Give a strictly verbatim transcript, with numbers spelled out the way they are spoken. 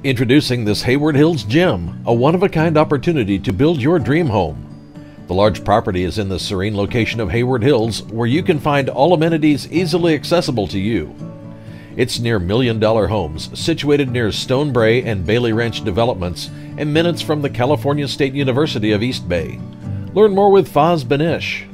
Introducing this Hayward Hills gem, a one-of-a-kind opportunity to build your dream home. The large property is in the serene location of Hayward Hills, where you can find all amenities easily accessible to you. It's near million-dollar homes, situated near Stonebrae and Bailey Ranch developments, and minutes from the California State University of East Bay. Learn more with Binesh.